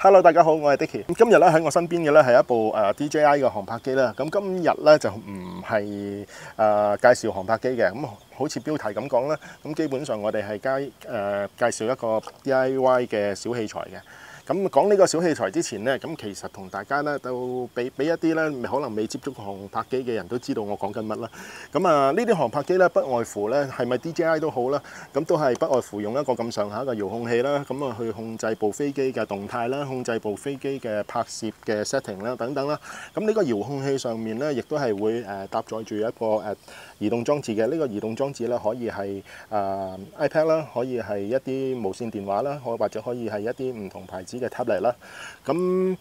Hello， 大家好，我係 Dicky。今日咧喺我身邊嘅咧係一部DJI 嘅航拍機啦。咁今日咧就唔係介紹航拍機嘅，咁好似標題咁講啦。咁基本上我哋係介紹一個 DIY 嘅小器材嘅。咁講呢個小器材之前呢，咁其實同大家咧都俾一啲咧可能未接觸過航拍機嘅人都知道我講緊乜啦。咁呢啲航拍機咧不外乎咧係咪 DJI 都好啦，咁都係不外乎用一個咁上下嘅遙控器啦，咁去控制部飛機嘅動態啦，控制部飛機嘅拍攝嘅 setting 啦等等啦。咁呢個遙控器上面咧亦都係會搭載住一個移動裝置嘅。呢個移動裝置咧可以係iPad 啦，可以係一啲無線電話啦，或者可以係一啲唔同牌子嘅 tablet 啦。咁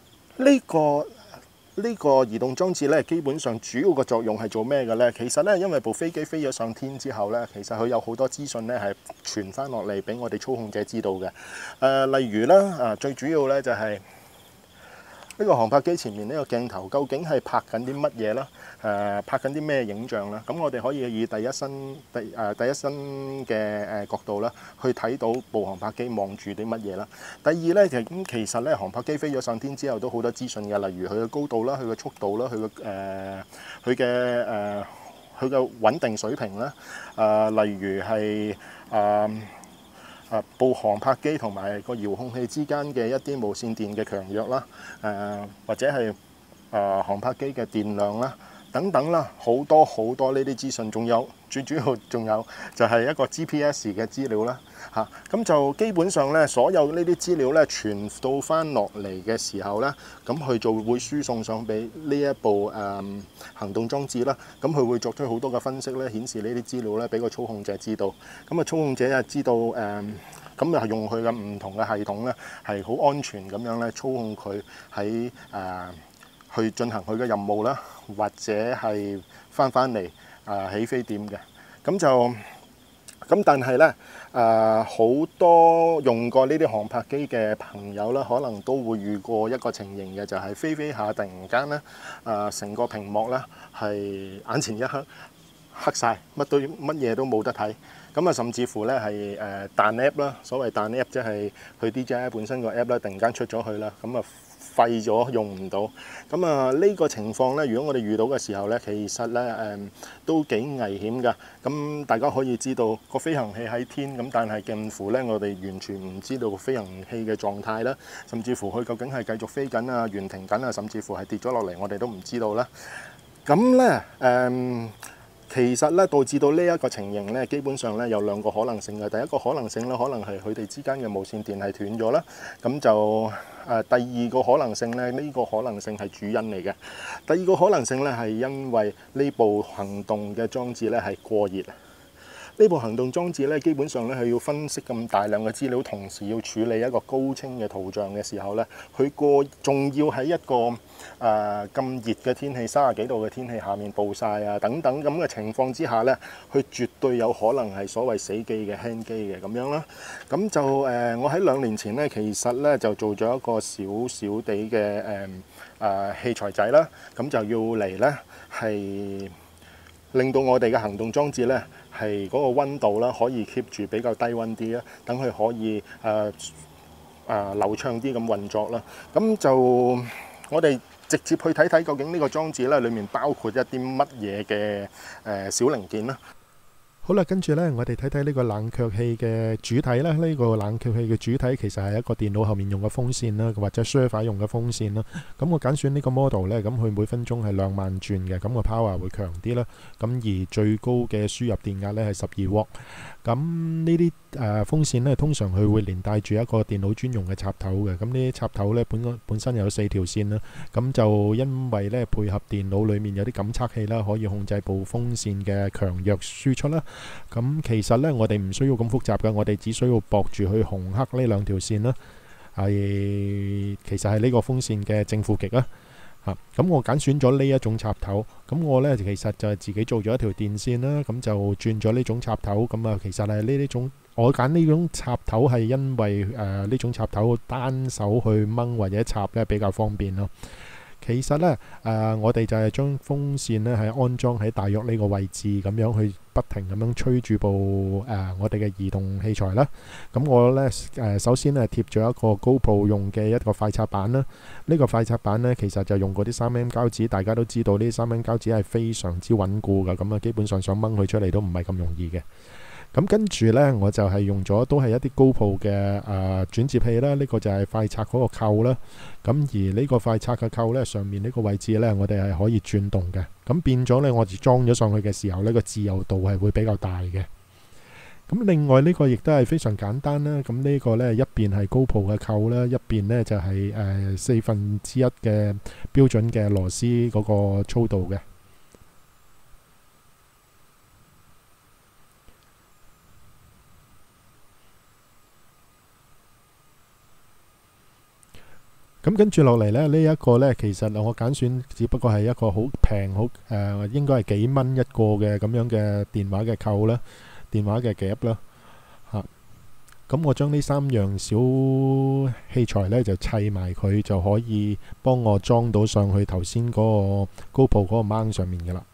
呢個移動裝置咧，基本上主要個作用係做咩嘅咧？其實咧，因為部飛機飛咗上天之後咧，其實佢有好多資訊咧係傳翻落嚟俾我哋操控者知道嘅。例如啦，最主要咧就係呢個航拍機前面呢個鏡頭究竟係拍緊啲乜嘢啦？拍緊啲咩影像啦？咁我哋可以以第一身嘅角度啦，去睇到部航拍機望住啲乜嘢啦。第二咧，其實咧航拍機飛咗上天之後都好多資訊嘅，例如佢嘅高度啦、佢嘅速度啦、佢嘅穩定水平啦。例如係部航拍機同埋個遙控器之間嘅一啲無線電嘅強弱啦，或者係航拍機嘅電量啦，等等啦，好多呢啲資訊，仲有最主要仲有就係一個 GPS 嘅資料啦，咁就基本上咧，所有呢啲資料咧傳到翻落嚟嘅時候咧，咁佢就會輸送上俾呢一部行動裝置啦，咁佢會作出好多嘅分析咧，顯示呢啲資料咧俾個操控者知道，咁操控者啊知道咁就係用佢嘅唔同嘅系統咧，係好安全咁樣咧操控佢喺去進行佢嘅任務啦，或者係翻嚟起飛點嘅。咁但係咧好多用過呢啲航拍機嘅朋友啦，可能都會遇過一個情形嘅，就係飛下突然間咧成個屏幕咧係眼前一黑晒，乜嘢都冇得睇。咁甚至乎咧係彈 app 啦，所謂彈 app 即係佢 DJI 本身個 app 咧，突然間出咗去啦，咁廢咗用唔到。咁呢個情況咧，如果我哋遇到嘅時候咧，其實咧都幾危險㗎。咁大家可以知道個飛行器喺天，咁但係近乎咧我哋完全唔知道個飛行器嘅狀態啦，甚至乎佢究竟係繼續飛緊啊、懸停緊啊，甚至乎係跌咗落嚟，我哋都唔知道啦。咁咧其實咧導致到呢一個情形咧，基本上咧有兩個可能性嘅。第一個可能性咧，可能係佢哋之間嘅無線電係斷咗啦。咁就第二個可能性咧，呢個可能性係主因嚟嘅。第二個可能性咧係因為呢部行動嘅裝置咧係過熱。呢部行動裝置咧，基本上咧係要分析咁大量嘅資料，同時要處理一個高清嘅圖像嘅時候咧，佢仲要喺一個咁熱嘅天氣，30幾度嘅天氣下面暴曬啊等等咁嘅情況之下咧，佢絕對有可能係所謂死機嘅輕機嘅咁樣啦。咁就我喺2年前咧，其實咧就做咗一個小地嘅器材仔啦，咁就要嚟咧係令到我哋嘅行動裝置咧係嗰個溫度啦，可以 keep 住比較低溫啲啦，等佢可以流暢啲咁運作啦。咁就我哋直接去睇睇究竟呢個裝置咧裡面包括一啲乜嘢嘅小零件啦。 好啦，跟住呢，我哋睇睇呢個冷卻器嘅主體啦。呢個冷卻器嘅主體其實係一個電腦後面用嘅風扇啦，或者 server 用嘅風扇啦。咁我揀選呢個 model 呢，咁佢每分鐘係2萬轉嘅，咁個 power 會強啲啦。咁而最高嘅輸入電壓呢係12瓦。咁呢啲風扇呢，通常佢會連帶住一個電腦專用嘅插頭嘅。咁呢啲插頭呢，本身有4條線啦。咁就因為呢配合電腦裡面有啲感測器啦，可以控制部風扇嘅強弱輸出啦。咁其實呢，我哋唔需要咁複雜嘅，我哋只需要駁住去紅黑呢2條線啦。其實係呢個風扇嘅正負極啦。咁我揀選咗呢一種插頭，咁我呢其實就係自己做咗一條電線啦，咁就轉咗呢種插頭。咁其實係呢種我揀呢種插頭係因為呢種插頭單手去掹或者插呢比較方便咯。 其實呢，我哋就係將風扇呢係安裝喺大約呢個位置，咁樣去不停咁樣吹住部我哋嘅移動器材啦。咁我呢，首先呢貼咗一個 GoPro 用嘅一個快插板啦。呢個快插板呢，其實就用嗰啲 3M 膠紙，大家都知道呢啲 3M 膠紙係非常之穩固㗎，咁啊基本上想掹佢出嚟都唔係咁容易嘅。咁跟住呢，我就係用咗都係一啲GoPro嘅轉接器啦。呢個就係快拆嗰個扣啦。咁而呢個快拆嘅扣呢，上面呢個位置呢，我哋係可以轉動嘅。咁變咗呢，我哋裝咗上去嘅時候呢，個自由度係會比較大嘅。咁另外呢個亦都係非常簡單啦。咁呢個呢，一邊係GoPro嘅扣啦，一邊呢就係1/4嘅標準嘅螺絲嗰個粗度嘅。咁跟住落嚟呢，呢一個呢，其實我揀選只不過係一個好平，應該係幾蚊一個嘅咁樣嘅電話嘅扣啦，電話嘅夾啦嚇。咁我將呢3樣小器材呢就砌埋佢，就可以幫我裝到上去頭先嗰個 GoPro 嗰個掹上面嘅啦。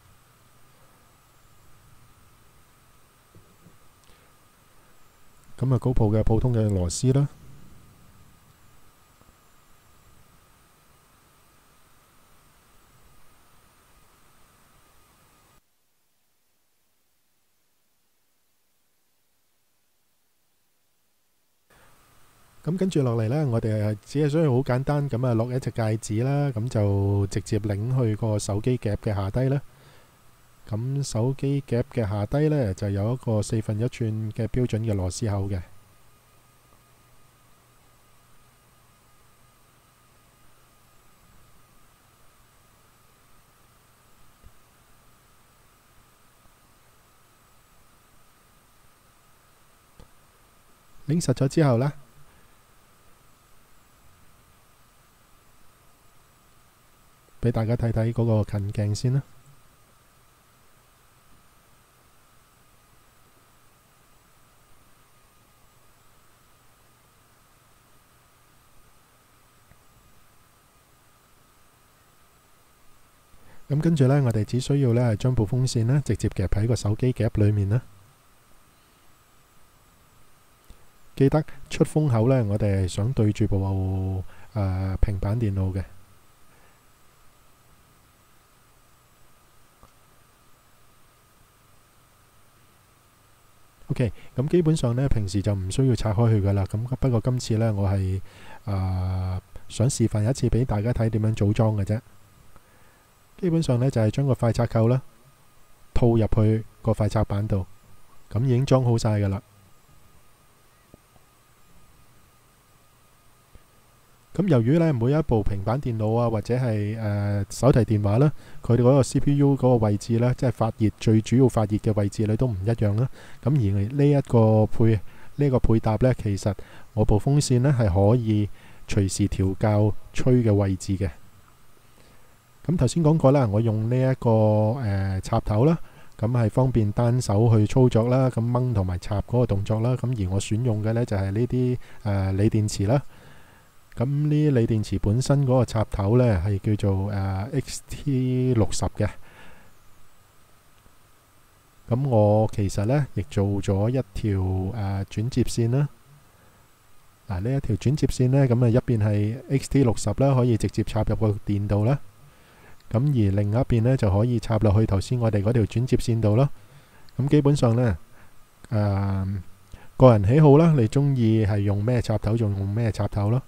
咁啊 GoPro 嘅普通嘅螺絲啦。咁跟住落嚟呢，我哋係只係需要好簡單咁啊，落一隻戒指啦，咁就直接擰去個手機夾嘅下低啦。咁手機夾嘅下低呢，就有一個1/4寸嘅標準嘅螺絲口嘅。擰實咗之後呢，俾大家睇睇嗰個近鏡先啦。咁跟住呢，我哋只需要呢係將部風扇呢直接夾喺個手機夾裏面啦。記得出風口呢，我哋係想對住部平板電腦嘅。OK， 咁基本上呢，平時就唔需要拆開佢噶啦。咁不過今次呢，我係想示範一次俾大家睇點樣組裝嘅啫。基本上呢，就係將個快拆扣啦套入去個快拆板度，咁已經裝好晒噶啦。咁由於呢，每一部平板電腦啊，或者係手提電話啦，佢哋嗰個 CPU 嗰個位置呢，即係發熱最主要發熱嘅位置呢，都唔一樣啦。咁而呢一個配搭呢，其實我部風扇呢係可以隨時調校吹嘅位置嘅。咁頭先講過啦，我用呢一個插頭啦，咁係方便單手去操作啦，咁掹同埋插嗰個動作啦。咁而我選用嘅呢，就係呢啲鋰電池啦。咁呢鋰電池本身嗰個插頭呢，係叫做XT60嘅。咁我其實呢，亦做咗一條轉接線啦。呢一條轉接線呢，咁啊一邊係 XT60啦，可以直接插入個電度啦。咁而另一邊呢，就可以插落去頭先我哋嗰條轉接線度咯。咁基本上呢，個人喜好啦，你中意係用咩插頭就用咩插頭咯。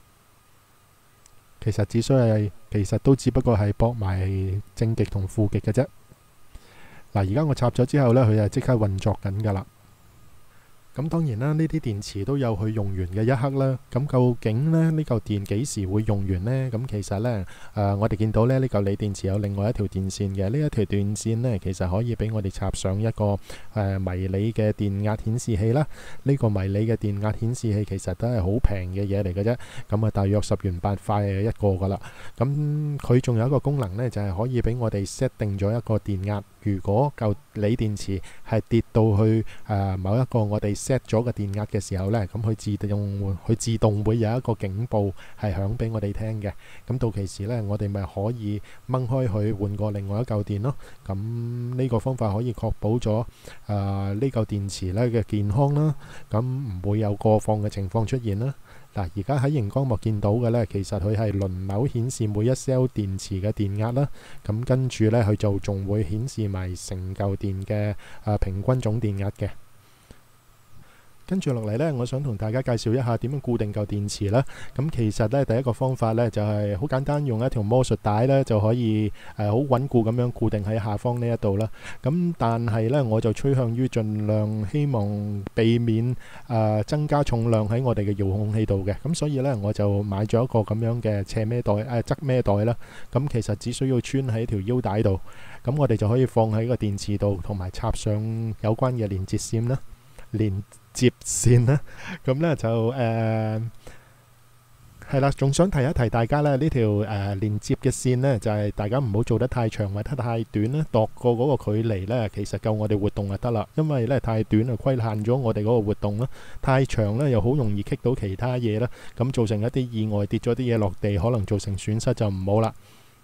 其實都只不過係駁埋正極同負極嘅啫。嗱，而家我插咗之後呢，佢就即刻運作緊噶啦。咁當然啦，呢啲電池都有佢用完嘅一刻啦。咁究竟呢嚿電幾時會用完呢？咁其實呢，我哋見到呢嚿鋰電池有另外一條電線嘅。呢一條電線呢，其實可以俾我哋插上一個迷你嘅電壓顯示器啦。呢個迷你嘅電壓顯示器其實都係好平嘅嘢嚟嘅啫。咁啊，大約10元8塊一個噶啦。咁佢仲有一個功能呢，就係可以俾我哋 set 定咗一個電壓。如果嚿鋰電池係跌到去某一個我哋 set 咗個電壓嘅時候呢，咁佢自動會有一個警報係響俾我哋聽嘅。咁到其時呢，我哋咪可以掹開佢換過另外一嚿電咯。咁呢個方法可以確保咗呢嚿電池呢嘅健康啦，咁唔會有過放嘅情況出現啦。嗱，而家喺熒光幕見到嘅呢，其實佢係輪流顯示每一 cell 電池嘅電壓啦。咁跟住呢，佢就仲會顯示埋成嚿電嘅平均總電壓嘅。跟住落嚟呢，我想同大家介紹一下點樣固定嚿電池啦。咁其實呢，第一個方法呢，就係好簡單，用一條魔術帶呢就可以好穩固咁樣固定喺下方呢一度啦。咁但係呢，我就趨向於盡量希望避免增加重量喺我哋嘅遙控器度嘅。咁所以呢，我就買咗一個咁樣嘅斜孭袋側孭袋啦。咁其實只需要穿喺條腰帶度，咁我哋就可以放喺個電池度，同埋插上有關嘅連接線啦。咁呢就係啦，仲想提一提大家呢，呢條連接嘅線呢，就係大家唔好做得太長或者太短啦，度過嗰個距離呢，其實夠我哋活動就得啦。因為呢太短啊，規限咗我哋嗰個活動啦；太長呢，又好容易棘到其他嘢啦，咁造成一啲意外，跌咗啲嘢落地，可能造成損失就唔好啦。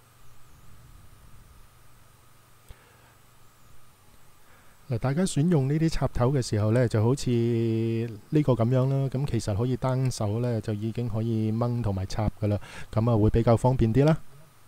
大家選用呢啲插頭嘅時候呢，就好似呢個咁樣啦。咁其實可以單手呢，就已經可以掹同埋插噶啦，咁啊會比較方便啲啦。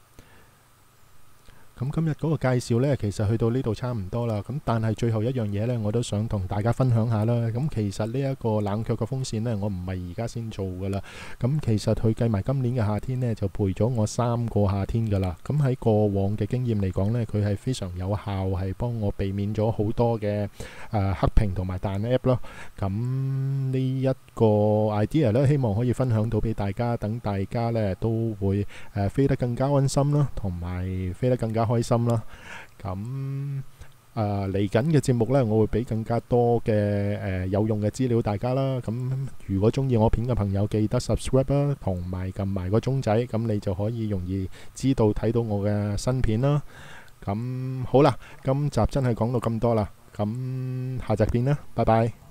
咁今日嗰個介紹呢，其實去到呢度差唔多啦。咁但係最後一樣嘢呢，我都想同大家分享下啦。咁其實呢一個冷卻嘅風扇呢，我唔係而家先做噶啦。咁其實佢計埋今年嘅夏天呢，就陪咗我3個夏天噶啦。咁喺過往嘅經驗嚟講呢，佢係非常有效，係幫我避免咗好多嘅黑屏同埋彈 app 咯。咁呢一個 idea 呢，希望可以分享到俾大家，等大家呢都會飛得更加安心啦，同埋飛得更加開心啦。咁嚟緊嘅節目呢，我會俾更加多嘅有用嘅資料大家啦。咁如果中意我片嘅朋友，記得 subscribe 啦，同埋撳埋個鐘仔，咁你就可以容易知道睇到我嘅新片啦。咁好啦，今集真係講到咁多啦，咁下集見啦，拜拜。